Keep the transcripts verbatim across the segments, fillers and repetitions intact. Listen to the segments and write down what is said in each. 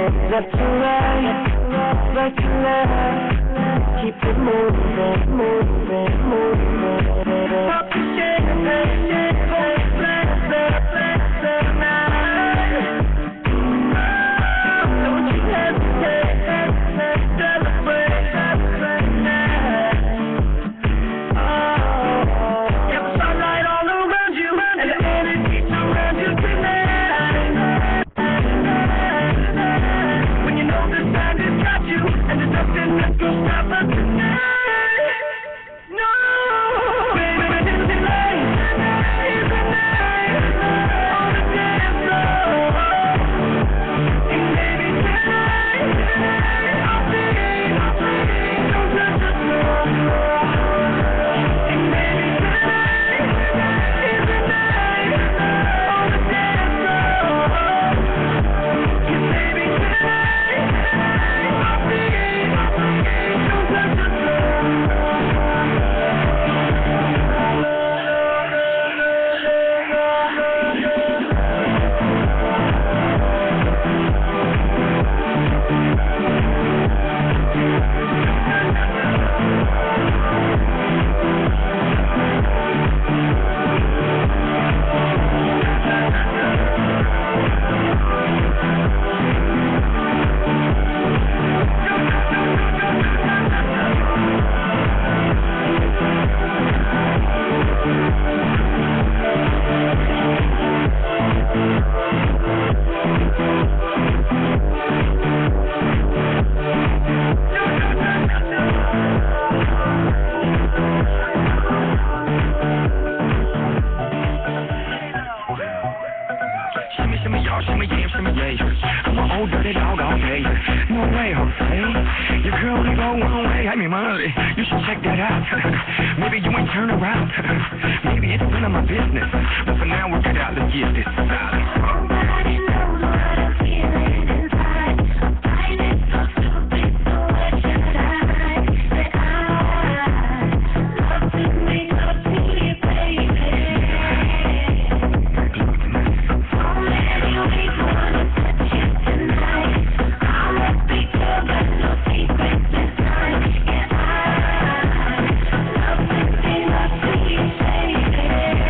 left to right, right to left. Keep it moving, moving, moving. Pop the champagne, hold the flash, flash, flash, tonight. Don't you hesitate, celebrate, celebrate now. Oh, got the sunlight all around you, and the energy surrounds you tonight. When you know the time has got you, and there's nothing that's gonna stop us tonight. No, baby, tonight is the night on the dance floor. And baby, tonight I'll sing, I'll sing, don't touch the floor. And baby, tonight is the night on the dance floor. And baby, tonight I'll sing, I'll sing, don't touch the floor. Shimmy, shimmy, y'all, shimmy, yeah, shimmy, yeah. I'm an old dirty dog all day. No way, Jose. Your girl only go one way. I mean, money. You should check that out. Maybe you ain't turn around. Maybe it's none of my business. But for now, work it out. Let's get this solid. Nobody knows what I'm feeling inside. I find it so stupid, so what should I hide? That I love to make love to you, baby. So many ways wanna touch you tonight. I'm a big girl, got no secrets inside. Yeah, I love to make love to you, baby.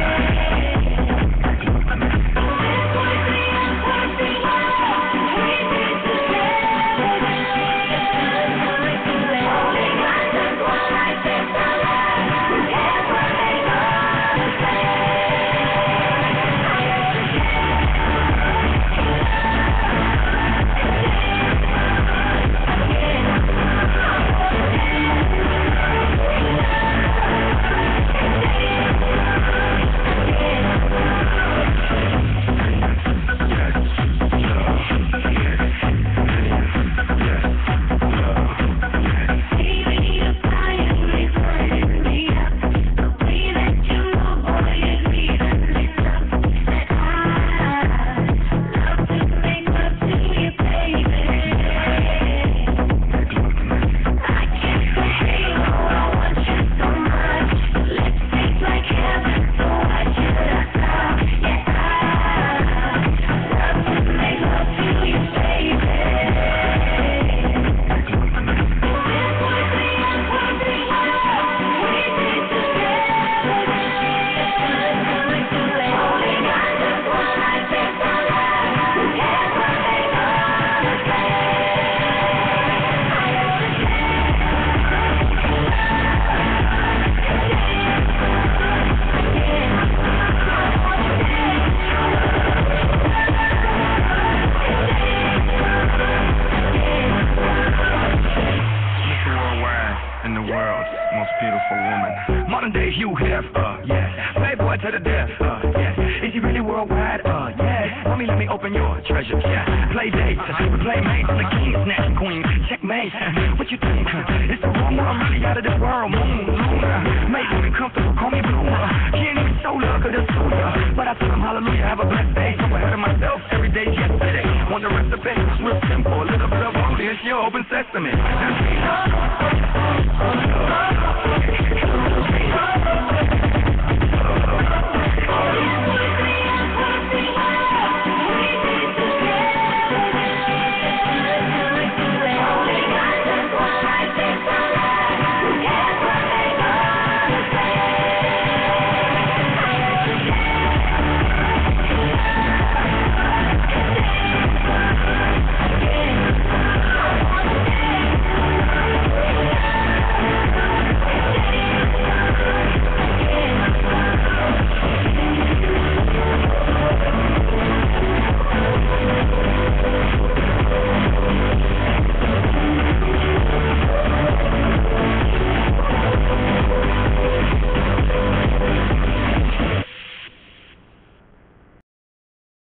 Modern day Hugh Hef, uh, yeah. Playboy to the death, uh, yeah. Is he really worldwide? Uh, yeah. Mommy, let me open your treasure, yeah. Play dates, we play mates, the king, snatch queen, checkmate. What you think? It's the rumor, I'm really out of this world. Moon, Luna, make me comfortable, call me Bloomer. She ain't even so love, cause it's Suya. But I tell him hallelujah, have a blessed day. So ahead of myself, every day's yesterday. Want the recipe? Real simple, a little bit of all this, your open sesame.